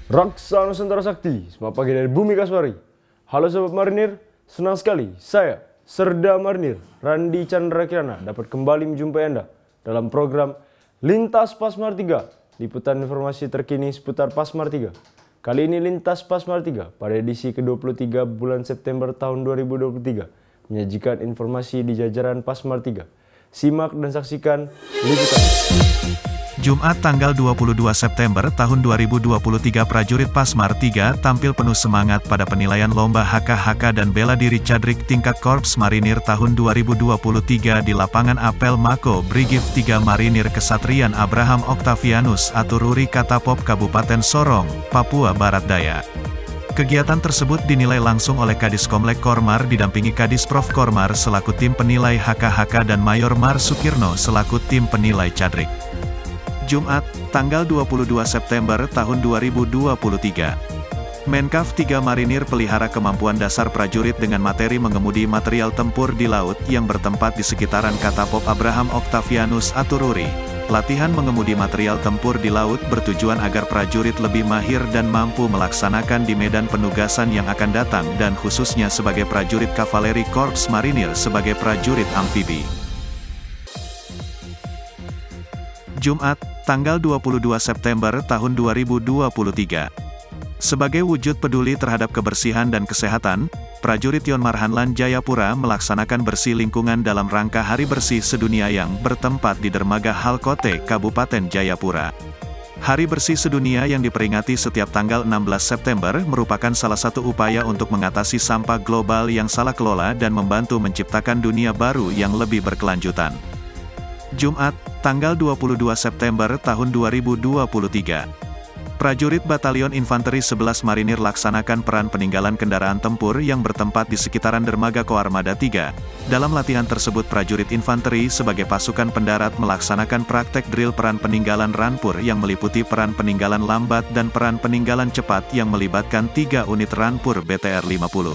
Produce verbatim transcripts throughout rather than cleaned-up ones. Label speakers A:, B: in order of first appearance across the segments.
A: Raksa Nusantara Sakti, selamat pagi dari Bumi Kaswari. Halo Sobat Marinir, senang sekali saya, Serda Marinir, Randi Chandra Kirana dapat kembali menjumpai Anda dalam program Lintas Pasmar tiga, liputan informasi terkini seputar Pasmar tiga. Kali ini Lintas Pasmar tiga pada edisi ke dua puluh tiga bulan September tahun dua ribu dua puluh tiga menyajikan informasi di jajaran Pasmar tiga. Simak dan saksikan liputan.
B: Jumat tanggal dua puluh dua September tahun dua ribu dua puluh tiga, prajurit Pasmar tiga tampil penuh semangat pada penilaian lomba H K H K dan bela diri Cadrik tingkat Korps Marinir tahun dua ribu dua puluh tiga di lapangan apel Mako Brigif tiga Marinir Kesatrian Abraham Octavianus Atururi Katapop Kabupaten Sorong, Papua Barat Daya. Kegiatan tersebut dinilai langsung oleh Kadis Komlek Kormar didampingi Kadis Prof Kormar selaku tim penilai H K H K dan Mayor Mar Sukirno selaku tim penilai Cadrik. Jumat, tanggal dua puluh dua September tahun dua ribu dua puluh tiga. Menkaf tiga Marinir pelihara kemampuan dasar prajurit dengan materi mengemudi material tempur di laut yang bertempat di sekitaran Katapop Abraham Octavianus Atururi. Latihan mengemudi material tempur di laut bertujuan agar prajurit lebih mahir dan mampu melaksanakan di medan penugasan yang akan datang dan khususnya sebagai prajurit kavaleri Korps Marinir sebagai prajurit amfibi. Jumat, tanggal dua puluh dua September tahun dua ribu dua puluh tiga. Sebagai wujud peduli terhadap kebersihan dan kesehatan, prajurit Yon Marhanlan Jayapura melaksanakan bersih lingkungan dalam rangka Hari Bersih Sedunia yang bertempat di Dermaga Halkote, Kabupaten Jayapura. Hari Bersih Sedunia yang diperingati setiap tanggal enam belas September merupakan salah satu upaya untuk mengatasi sampah global yang salah kelola dan membantu menciptakan dunia baru yang lebih berkelanjutan. Jumat, tanggal dua puluh dua September tahun dua ribu dua puluh tiga. Prajurit Batalion Infanteri sebelas Marinir laksanakan peran peninggalan kendaraan tempur yang bertempat di sekitaran Dermaga Koarmada tiga. Dalam latihan tersebut prajurit infanteri sebagai pasukan pendarat melaksanakan praktek drill peran peninggalan rampur yang meliputi peran peninggalan lambat dan peran peninggalan cepat yang melibatkan tiga unit rampur B T R lima puluh.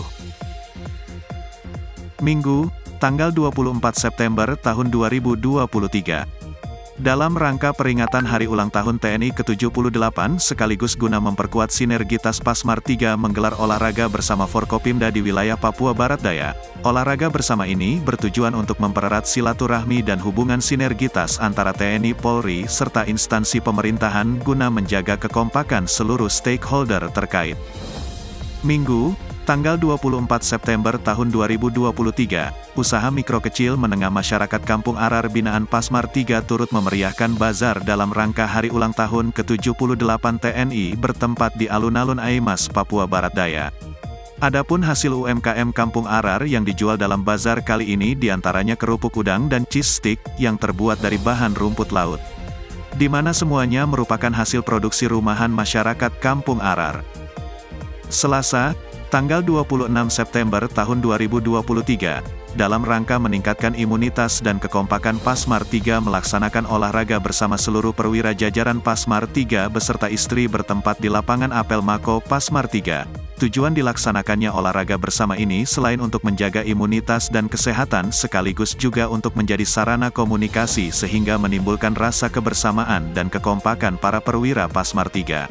B: Minggu, tanggal dua puluh empat September tahun dua ribu dua puluh tiga. Dalam rangka peringatan Hari Ulang Tahun T N I ke tujuh puluh delapan sekaligus guna memperkuat sinergitas Pasmar tiga menggelar olahraga bersama Forkopimda di wilayah Papua Barat Daya. Olahraga bersama ini bertujuan untuk mempererat silaturahmi dan hubungan sinergitas antara T N I Polri serta instansi pemerintahan guna menjaga kekompakan seluruh stakeholder terkait. Minggu, tanggal dua puluh empat September tahun dua ribu dua puluh tiga, usaha mikro kecil menengah masyarakat Kampung Arar binaan Pasmar tiga turut memeriahkan bazar dalam rangka Hari Ulang Tahun ke tujuh puluh delapan T N I bertempat di alun-alun Aimas, Papua Barat Daya. Adapun hasil U M K M Kampung Arar yang dijual dalam bazar kali ini diantaranya kerupuk udang dan cheese stick yang terbuat dari bahan rumput laut. Di mana semuanya merupakan hasil produksi rumahan masyarakat Kampung Arar. Selasa, tanggal dua puluh enam September tahun dua ribu dua puluh tiga, dalam rangka meningkatkan imunitas dan kekompakan Pasmar tiga melaksanakan olahraga bersama seluruh perwira jajaran Pasmar tiga beserta istri bertempat di lapangan apel Mako Pasmar tiga. Tujuan dilaksanakannya olahraga bersama ini selain untuk menjaga imunitas dan kesehatan sekaligus juga untuk menjadi sarana komunikasi sehingga menimbulkan rasa kebersamaan dan kekompakan para perwira Pasmar tiga.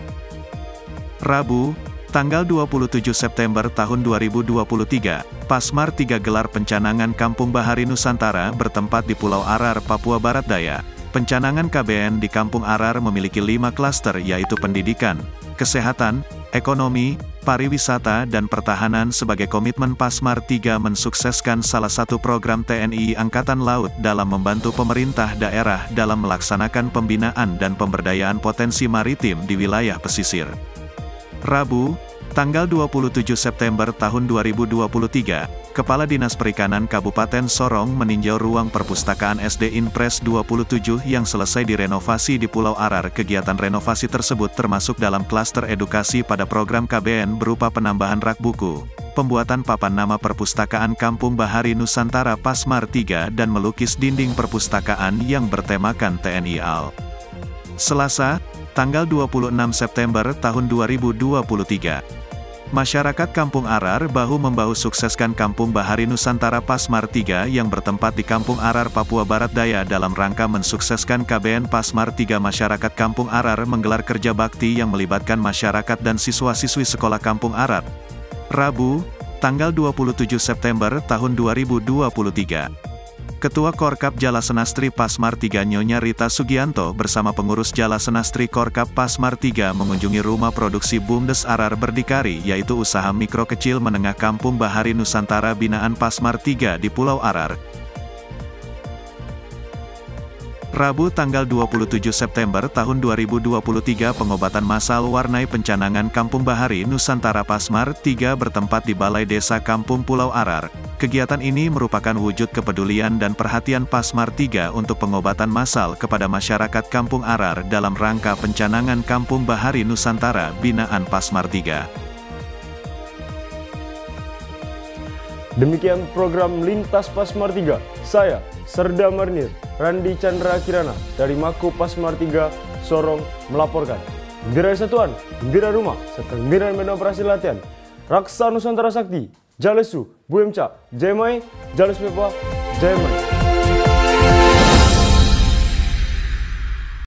B: Rabu, tanggal dua puluh tujuh September tahun dua ribu dua puluh tiga, Pasmar tiga gelar pencanangan Kampung Bahari Nusantara bertempat di Pulau Arar, Papua Barat Daya. Pencanangan K B N di Kampung Arar memiliki lima klaster yaitu pendidikan, kesehatan, ekonomi, pariwisata dan pertahanan sebagai komitmen Pasmar tiga mensukseskan salah satu program T N I Angkatan Laut dalam membantu pemerintah daerah dalam melaksanakan pembinaan dan pemberdayaan potensi maritim di wilayah pesisir. Rabu, tanggal dua puluh tujuh September tahun dua ribu dua puluh tiga, Kepala Dinas Perikanan Kabupaten Sorong meninjau ruang perpustakaan S D Inpres dua puluh tujuh yang selesai direnovasi di Pulau Arar. Kegiatan renovasi tersebut termasuk dalam klaster edukasi pada program K B N berupa penambahan rak buku, pembuatan papan nama perpustakaan Kampung Bahari Nusantara Pasmar tiga dan melukis dinding perpustakaan yang bertemakan T N I A L. Selasa, tanggal dua puluh enam September tahun dua ribu dua puluh tiga. Masyarakat Kampung Arar bahu-membahu sukseskan Kampung Bahari Nusantara Pasmar tiga yang bertempat di Kampung Arar, Papua Barat Daya. Dalam rangka mensukseskan K B N Pasmar tiga, masyarakat Kampung Arar menggelar kerja bakti yang melibatkan masyarakat dan siswa-siswi sekolah Kampung Arar. Rabu, tanggal dua puluh tujuh September tahun dua ribu dua puluh tiga. Ketua Korkap Jalasenastri Pasmar tiga Nyonya Rita Sugianto bersama pengurus Jalasenastri Korkap Pasmar tiga mengunjungi rumah produksi BUMDes Arar Berdikari, yaitu usaha mikro kecil menengah Kampung Bahari Nusantara binaan Pasmar tiga di Pulau Arar. Rabu tanggal dua puluh tujuh September tahun dua ribu dua puluh tiga, pengobatan massal warnai pencanangan Kampung Bahari Nusantara Pasmar tiga bertempat di Balai Desa Kampung Pulau Arar. Kegiatan ini merupakan wujud kepedulian dan perhatian Pasmar tiga untuk pengobatan massal kepada masyarakat Kampung Arar dalam rangka pencanangan Kampung Bahari Nusantara binaan Pasmar tiga.
A: Demikian program Lintas Pasmar tiga. Saya, Serda Marinir Randi Chandra Kirana dari Mako Pasmar tiga Sorong melaporkan. Gembira Satuan, Gembira Rumah, serta Gembira Medan Operasi Latihan Raksa Nusantara Sakti, Jalesu, Buemca, Jemai, Jalus Mepa, Jemai.